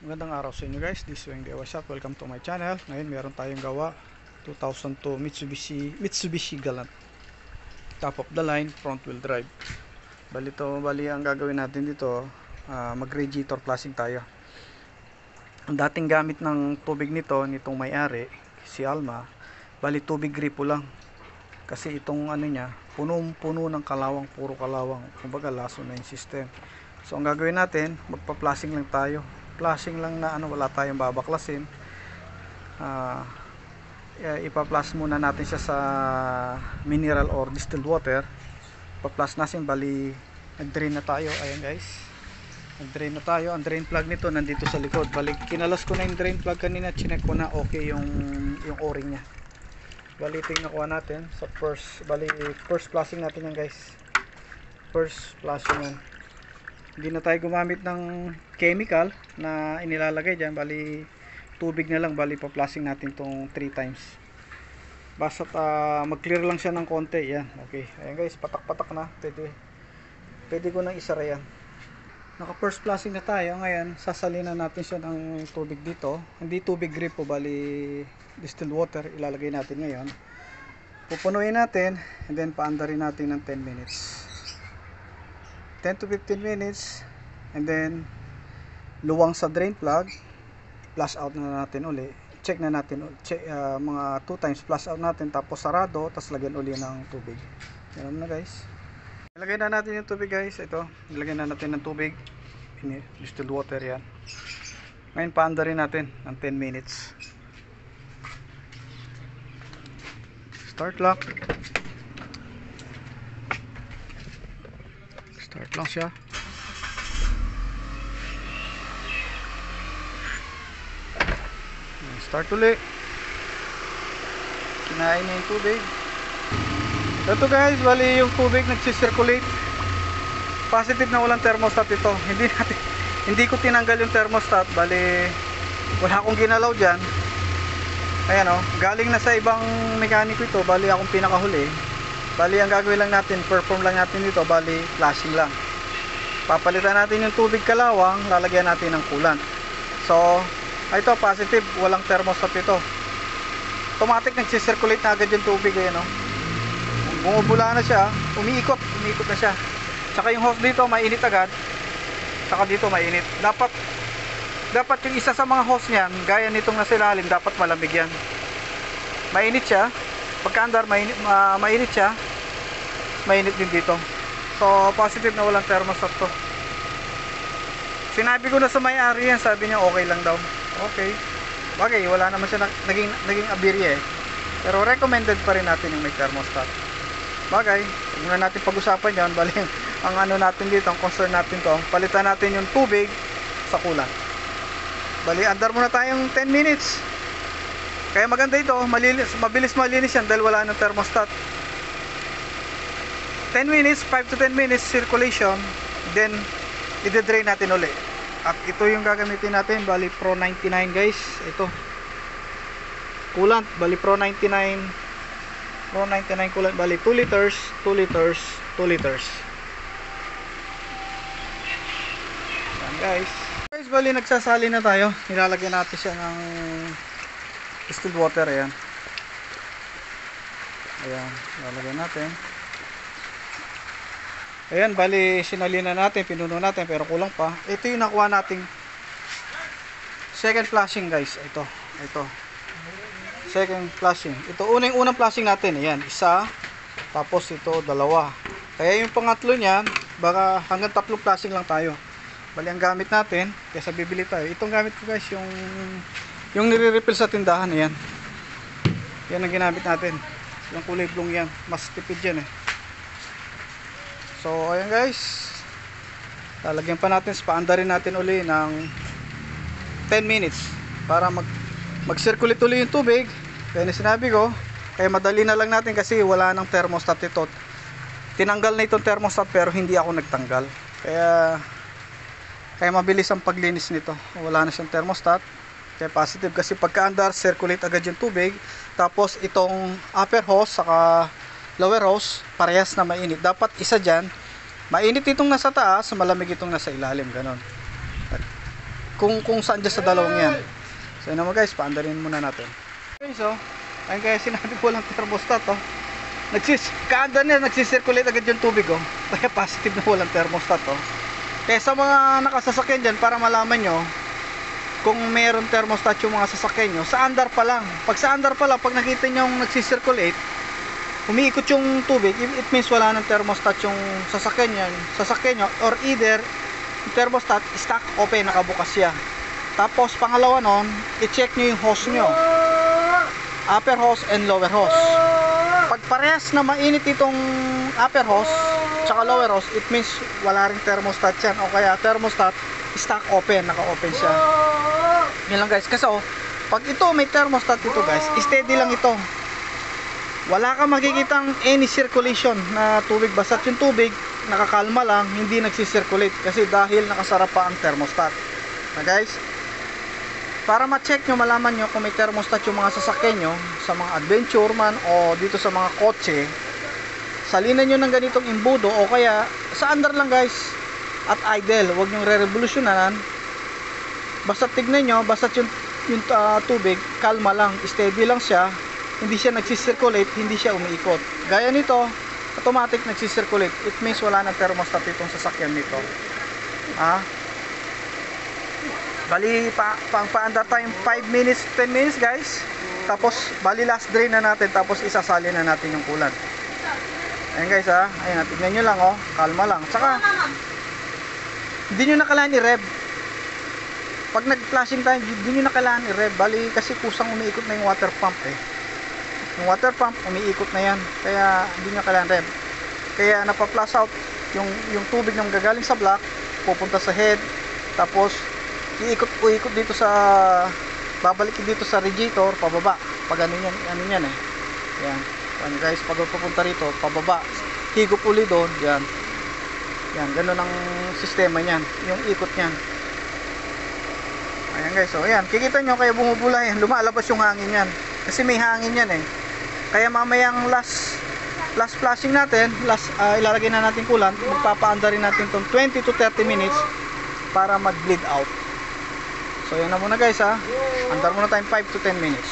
Magandang araw sa inyo guys, this is Weng Dewa Shop. Welcome to my channel. Ngayon meron tayong gawa 2002 Mitsubishi Galant top of the line front wheel drive. Bali ang gagawin natin dito, mag radiator flushing tayo. Ang dating gamit ng tubig nitong may-ari si Alma, bali tubig gripo lang, kasi itong ano niya puno ng kalawang, puro kalawang, kumbaga laso na yung system. So ang gagawin natin, magpa-flushing lang tayo, flushing lang na wala tayong babaklasin. Ipa-flush muna natin siya sa mineral or distilled water. Pa-flush natin, bali nag-drain na tayo. Ayan guys, nag-drain na tayo. Ang drain plug nito nandito sa likod. Bali kinalas ko na yung drain plug kanina, chinek ko na okay yung o-ring nya. Bali tingnan ko natin sa first flushing natin yan guys. First flushing yan. Hindi na tayo gumamit ng chemical na inilalagay dyan, bali tubig na lang. Bali pa-flushing natin tong 3 times, basta mag-clear lang siya ng konti. Yan, okay. Ayan guys, patak-patak na, pwede ko nang isara yan. Naka first flushing na tayo. Ngayon sasalinan natin siya ng tubig dito, hindi tubig gripo, bali distilled water ilalagay natin ngayon. Pupunuin natin and then paandarin natin ng 10 minutes, 10 to 15 minutes, and then luwang sa drain plug, flush out na natin uli, check na natin, mga 2 times flush out natin, tapos sarado, tapos lagyan uli ng tubig. Ganun na guys. Ilagay na natin yung tubig guys. Ito, ilagay na natin ng tubig, distilled water yan. Ngayon paandarin natin ng 10 minutes. Start lock. Start lang siya. Start ulit. Kinain na yung tubig. Ito guys, bali yung tubig nagsisirculate. Positive na walang thermostat ito. Hindi ko tinanggal yung thermostat. Bali wala akong ginalaw dyan. Ayan o, galing na sa ibang mekaniko ito. Bali akong pinakahuli. Bali ang gagawin lang natin, perform lang natin dito, bali flashing lang. Papalitan natin yung tubig kalawang, lalagyan natin ng coolant. So ito positive, walang thermostat ito. Automatic nagsisirculate na agad yung tubig. Ayan o, bumubula na siya, umiikot na siya. Saka yung hose dito mainit agad, saka dito mainit. Dapat yung isa sa mga hose niyan, gaya nitong nasa ilalim, dapat malamig yan. Mainit siya, pagka-andar mainit siya, mainit din dito. So positive na walang thermostat to. Sinabi ko na sa may-ari yan, sabi niya okay lang daw. Okay, bagay wala naman siya naging aberya pero recommended pa rin natin yung may thermostat. Bagay, huwag na natin pag-usapan yan. Bali ang ano natin dito, ang concern natin to, palitan natin yung tubig sa coolant. Bali andar muna tayong 10 minutes. Kaya maganda ito, mabilis malinis yan dahil wala ng thermostat. 10 minutes, 5 to 10 minutes circulation, then i-drain natin uli. At ito yung gagamitin natin, bali Pro 99 guys. Ito coolant, bali Pro 99 coolant, bali 2 liters. Yan guys, bali nagsasali na tayo. Nilalagyan natin siya ng distilled water. Ayan, lalagyan natin. Ayan, bali sinalina natin, pinuno natin, pero kulang pa. Ito yung nakuha nating second flushing guys. Ito second flushing. Ito unang flushing natin. Ayan, isa, tapos ito dalawa. Kaya yung pangatlo niyan, baka hanggang 3 flushing lang tayo. Bali ang gamit natin, kaya bibili tayo. Itong gamit ko guys, yung nire-refill sa tindahan. Ayan, yan ang ginamit natin. Yung kulay blong yan, mas tipid yan eh. So ayan guys, lalagyan pa natin, paandarin natin uli ng 10 minutes para mag-circulate uli yung tubig. Kaya sinabi ko, kaya madali na lang natin kasi wala nang thermostat ito. Tinanggal na itong thermostat pero hindi ako nagtanggal. Kaya mabilis ang paglinis nito. Wala na siyang thermostat. Kaya positive kasi pagka-andar, circulate agad yung tubig. Tapos itong upper hose saka lower hose, parehas na mainit. Dapat isa dyan, mainit itong nasa taas, malamig itong nasa ilalim, ganon. kung saan dyan sa dalawang yan. So yun naman guys, paandarin muna natin. Okay, so ayun, kaya sinabi ko lang thermostat, oh. Kaanda niya, nagsisirculate agad yung tubig, oh. Kaya positive na walang thermostat, oh. Kaya sa mga nakasasakyan dyan, para malaman nyo kung meron thermostat yung mga sasakyan nyo, sa andar pa lang. Pag sa andar pa lang, pag nakita nyo yung nagsisirculate, umiikot yung tubig, it means wala ng thermostat yung sasakyan nyo, or either yung thermostat stock open, nakabukas siya. Tapos pangalawa nun, i-check nyo yung hose nyo, upper hose and lower hose. Pag parehas na mainit itong upper hose tsaka lower hose, it means wala ring thermostat yan, o kaya thermostat stock open, naka-open siya. Yun lang guys, kasi pag ito may thermostat ito guys, steady lang ito, wala kang makikitang any circulation na tubig, basta't yung tubig nakakalma lang, hindi nagsisirculate, kasi dahil nakasara pa ang thermostat na guys. Para ma-check nyo, malaman nyo kung may thermostat yung mga sasakyan nyo, sa mga adventure man o dito sa mga kotse, salinan nyo ng ganitong imbudo, o kaya sa andar lang guys at idle, huwag nyo re-revolutionanan. Basta tignan nyo, basta yung tubig kalma lang, steady lang siya, hindi siya nagsisirculate, hindi siya umiikot. Gaya nito, automatic nagsisirculate, it means wala ng thermostat itong sasakyan nito. Bali paandar tayo 5 minutes 10 minutes guys, tapos bali last drain na natin, tapos isasali na natin yung coolant. Ayan guys, ayan, tignan nyo lang, kalma lang, saka hindi nyo na kailangan i-rev. Pag nag-flashing tayo, hindi nyo na kailangan i-rev, bali kasi kusang umiikot na yung water pump, yung water pump umiikot na yan, kaya hindi nyo kailangan rev. Kaya napa-flush out yung tubig nang gagaling sa block, pupunta sa head, tapos iikot dito sa, babalik dito sa radiator, pababa. Pag ano yan, yan. Yan guys, pag pupunta rito, pababa, higop uli doon, yan. Yan, ganun ang sistema niyan, yung ikot niyan. Ayan guys, so ayan, kikita nyo, kaya bumubula yan, lumalabas yung hangin yan. Kasi may hangin yan, Kaya mamayang last flashing natin, ilalagay na natin coolant, magpapaanda rin natin itong 20 to 30 minutes para mag-bleed out. So yan na muna guys, andar muna tayong 5 to 10 minutes.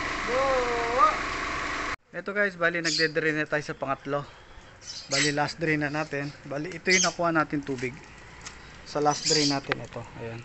Ito guys, bali nagde-drain na tayo sa pangatlo. Bali last drain na natin. Bali ito yung nakuha natin tubig sa last drain natin, ito. Ayan.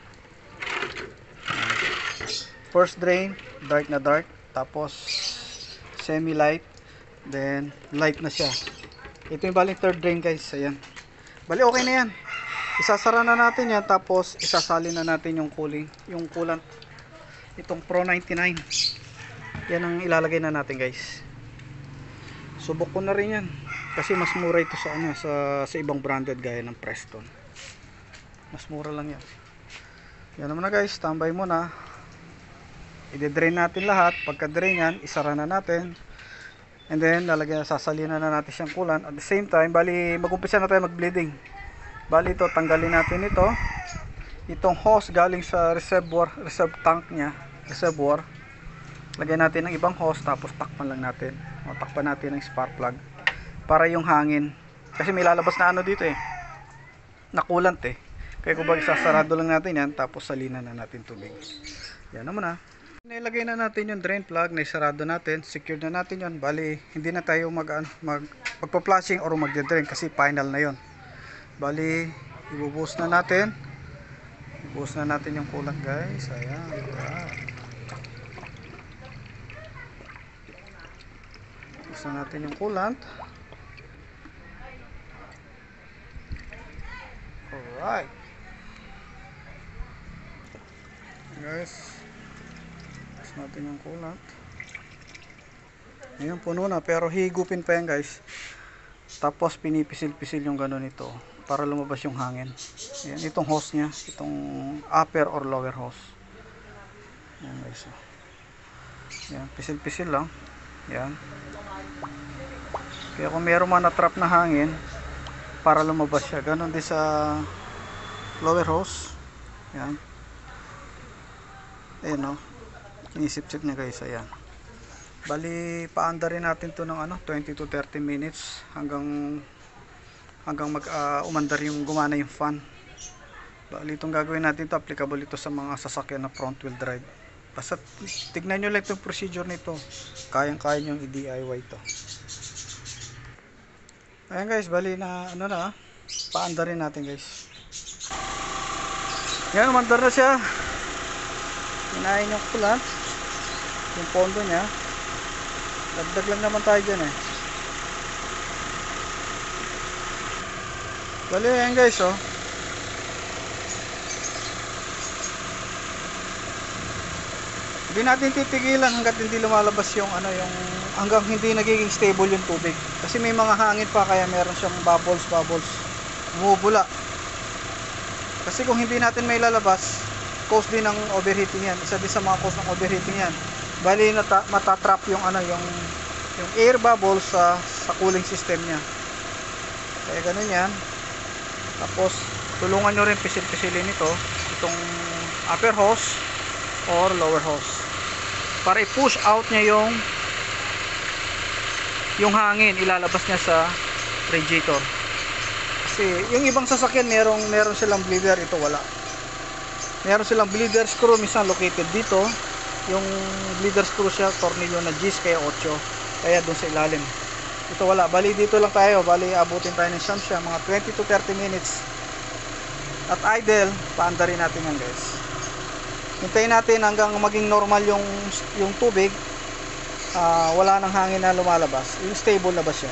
First drain, dark na dark, tapos semi light, then light na siya. Ito yung bali third drain guys. Ayan. Bali okay na yan. Isasara na natin yan, tapos isasali na natin yung coolant, itong Pro 99. Yan ang ilalagay na natin guys. Subok ko na rin yan kasi mas mura ito sa ibang branded gaya ng Preston. Mas mura lang yan. Yan naman na guys, standby muna. I-drain natin lahat. Pagka drain yan, isara na natin, and then sasalina na natin siyang coolant. At the same time, bali mag-umpisa na tayo mag-bleeding. Bali ito, tanggalin natin itong hose galing sa reserve tank nya, reservoir. Lagyan natin ng ibang hose, tapos takpan lang natin, takpan natin ng spark plug para yung hangin, kasi may lalabas na dito na coolant kaya kumbaga sasarado lang natin yan, tapos salinan na natin tubig. Yan naman nilagay na natin yung drain plug, naisarado natin, secured na natin yon. Bali hindi na tayo magpa-flushing or magde-drain kasi final na yon. Bali ibubuhos na natin yung coolant guys. Ayan, ibubuhos na natin yung coolant. Alright guys, ibubuhos natin yung coolant. Ngayon puno na, pero higupin pa yan guys, tapos pinipisil-pisil yung gano'n ito para lumabas yung hangin. Ayan, itong hose nya, itong upper or lower hose. Ayan guys, ayan, pisil-pisil lang. Ayan, kaya kung meron man na-trap na hangin, para lumabas siya. Ganon din sa lower hose. Ayan, ayan inisip-sip niya guys. Ayan, bali paanda rin natin to ng 20 to 30 minutes hanggang umandar yung gumana yung fan. Bali itong gagawin natin ito, applicable ito sa mga sasakyan na front wheel drive. Basta tignan nyo lang itong procedure nito, kayang-kaya nyo i-DIY ito. Ayan guys, bali na ano na, paanda rin natin guys. Yan, umandar na siya. Hinahin yung kulant, yung pondo nya. Dagdag lang naman tayo dyan eh. Bali ayan guys, oh. Hindi natin titigilan hanggat hindi lumalabas yung ano, yung hanggang hindi nagiging stable yung tubig. Kasi may mga hangin pa, kaya meron siyang bubbles, bumubula. Kasi kung hindi natin may lalabas, cause din ng overheating yan. Isa din sa mga cause ng overheating yan. Bali matatrap yung ano, yung air bubbles sa cooling system niya. Kaya ganun yan. Tapos tulungan nyo rin pisil-pisilin ito, itong upper hose or lower hose, para i-push out niya yung hangin, ilalabas niya sa radiator. Kasi yung ibang sasakyan meron silang bleeder, ito wala. Meron silang bleeder screw, minsan located dito. Yung bleeder screw siya, tornilyo na G's kaya 8, kaya doon sa ilalim. Ito wala, bali dito lang tayo, bali abutin tayo ng siyam siya, mga 20 to 30 minutes. At idle, paanda rin natin yan guys. Hintayin natin hanggang maging normal yung tubig, wala nang hangin na lumalabas, yung stable na ba siya.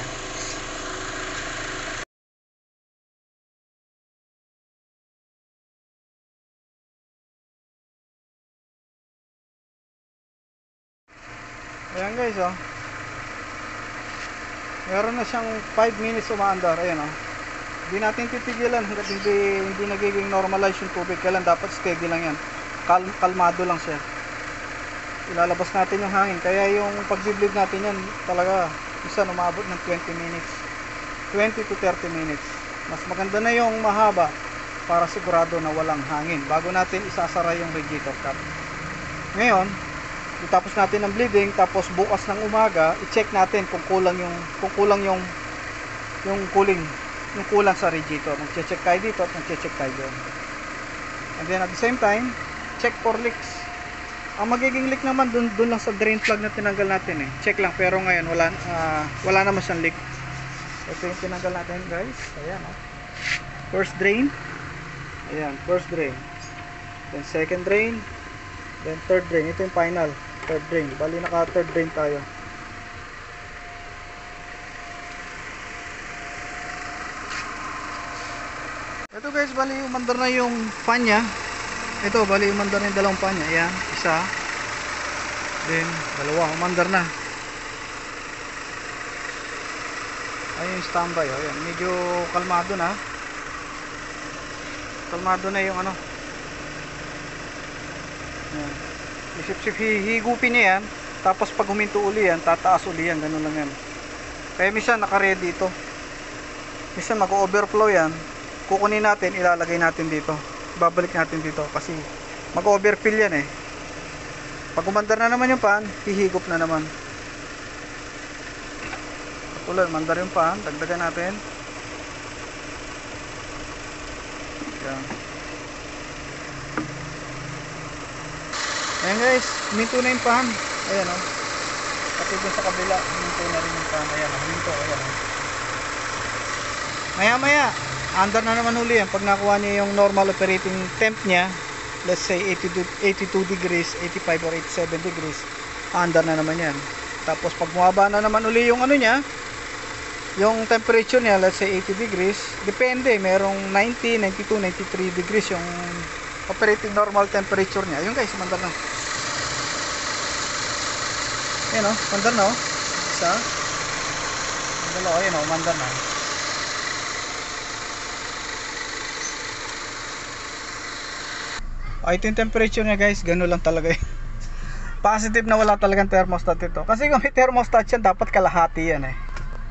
Ayan guys, oh. Meron na siyang 5 minutes umaandar. Ayan, oh. Hindi natin titigilan hanggat hindi nagiging normalize yung tubig. Kailan dapat steady lang yan, kalmado lang siya. Ilalabas natin yung hangin, kaya yung pag-bleed natin yan talaga isa umabot ng 20 minutes, 20 to 30 minutes. Mas maganda na yung mahaba para sigurado na walang hangin bago natin isasara yung radiator cap. Ngayon itapos natin ang bleeding, tapos bukas ng umaga i-check natin kung kulang yung kulang sa radiator. Mag-check tayo dito at mag-check tayo doon. And then at the same time, check for leaks. Ang magiging leak naman dun lang sa drain plug na tinanggal natin eh. Check lang, pero ngayon wala naman siyang leak. Ito yung tinanggal natin guys. Ayan, oh. First drain. Ayan, first drain. Then second drain. Then third drain. Ito yung final, third drain. Bali naka third drain tayo. Ito guys, bali umandar na yung fan nya. Ito, bali umandar na yung dalawang fan nya. Ayan, isa. Then dalawa, umandar na. Ayun yung standby, oh. Ayan, medyo kalmado na. Kalmado na yung ano. Ayan. Isip-sip, higupin niya yan. Tapos pag huminto uli yan, tataas uli yan. Ganun lang yan. Kaya minsan naka-ready ito. Minsan mag-overflow yan. Kukunin natin, ilalagay natin dito. Babalik natin dito kasi mag-overfill yan eh. Pag umandar na naman yung pan, hihigop na naman. Tulad, mandar yung pan, dagdagan natin. Yan. Ayan guys, huminto na yung pan. Ayan, oh. Pati dun sa kabila, huminto na rin yung pan. Ayan, huminto, ayan, oh. Maya, andar na naman uli yan. Pag nakuha niya yung normal operating temp niya, let's say 82 degrees, 85 or 87 degrees, andar na naman yan. Tapos pag bumaba na naman uli yung ano niya, yung temperature niya, let's say 80 degrees, depende, merong 90, 92, 93 degrees yung operating normal temperature niya. Ayun guys, mandar na. Ayan, oh, mandar na, oh. Isa, dalawa, ayan, oh, mandar na. Ito yung temperature niya guys, gano'n lang talaga yun. Positive na wala talagang thermostat ito. Kasi kung may thermostat yan, dapat kalahati yan eh.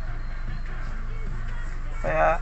Kaya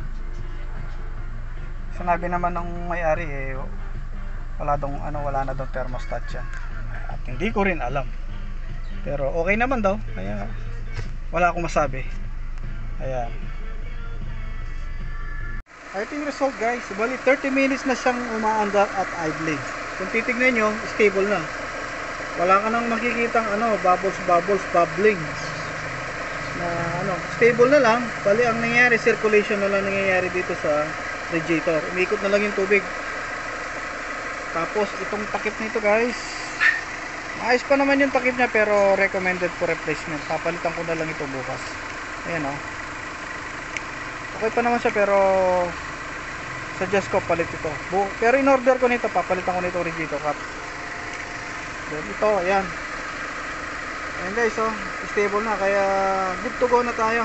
sinabi naman ng may-ari eh, wala na daw thermostat yan. At hindi ko rin alam. Pero okay naman daw, kaya wala akong masabi. Ayan. ito yung result guys. Bali 30 minutes na siyang umaandar at idling. Kung titignan nyo, stable na. Wala ka nang makikitang bubbles, bubbling. Na stable na lang. Bali ang nangyayari, circulation na lang nangyayari dito sa radiator. Umiikot na lang yung tubig. Tapos itong takip nito guys, maayos pa naman yung takip niya pero recommended for replacement. Papalitan ko na lang ito bukas. Ayan okay pa naman siya pero suggest ko palit ito. Pero in order ko nito, papalitan ko nito radiator cap. Then ito, ayan. Ayan guys, stable na kaya good to go na tayo.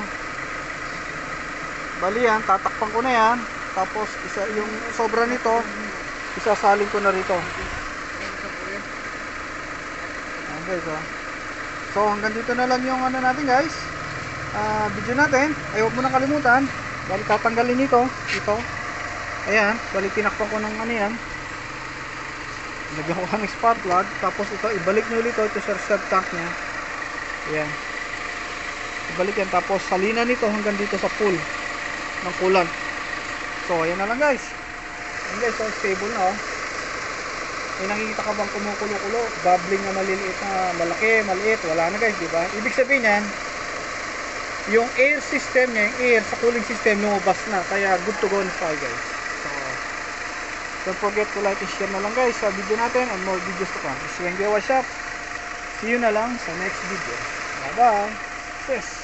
Bali yan, tatakpan ko na yan. Tapos yung sobra nito, isasalin ko na rito. Ayan guys, So hanggang dito na lang yung natin guys. Video natin. Ay huwag mo na kalimutan. Bali tatanggalin ito. Ayan, bali tinakpan ko ng yan. Lagyan ko ng spark plug. Tapos ito, ibalik nyo ulit ito sa reserve tank nya. Ayan. Ibalik yan. Tapos salinan nito hanggang dito sa pool ng coolant. So ayan na lang guys. Ayan guys, stable na May nakikita ka bang kumukulo-kulo? Bubbling na maliliit na malaki, maliit. Wala na guys, diba? Ibig sabihin yan, yung air system niya, yung air sa cooling system lumabas na, kaya good to go na tayo guys. So don't forget to like and share na lang guys sa video natin and more videos to come. This is Weng Gawa Shop. See you na lang sa next video. Bye bye. Yes.